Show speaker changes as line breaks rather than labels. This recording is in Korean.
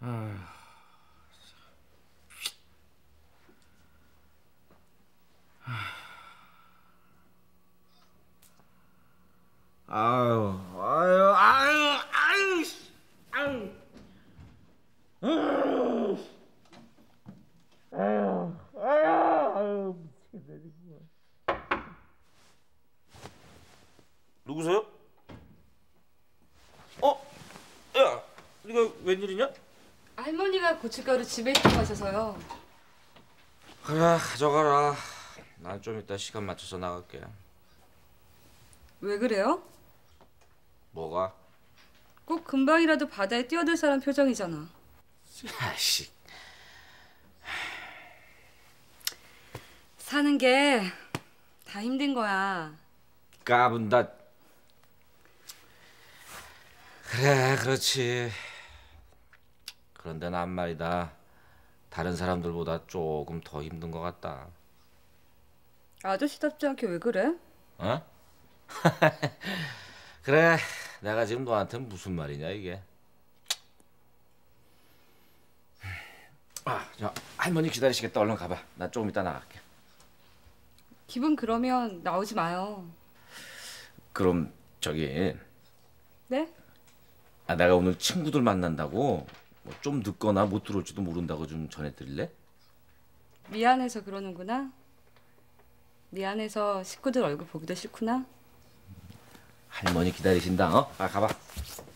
아유, 아유, 아유, 아유, 아유, 아유, 아유, 아유, 미치겠네 정말. 누구세요? 야, 이거 웬일이냐?
할머니가 고춧가루 집에 있다고 하셔서요.
그래, 가져가라. 난 좀 이따 시간 맞춰서 나갈게.
왜 그래요?
뭐가?
꼭 금방이라도 바다에 뛰어들 사람 표정이잖아.
아씨.
사는 게 다 힘든 거야.
까분다. 그래, 그렇지. 그런데 난 말이다. 다른 사람들보다 조금 더 힘든 것 같다.
아저씨답지 않게 왜 그래?
어? 그래, 내가 지금 너한테 무슨 말이냐 이게. 저 할머니 기다리시겠다. 얼른 가봐. 나 조금 이따 나갈게.
기분 그러면 나오지 마요.
그럼 저기
네?
내가 오늘 친구들 만난다고 뭐 좀 늦거나 못 들어올지도 모른다고 좀 전해드릴래?
미안해서 그러는구나. 미안해서 식구들 얼굴 보기도 싫구나.
할머니 기다리신다. 가봐.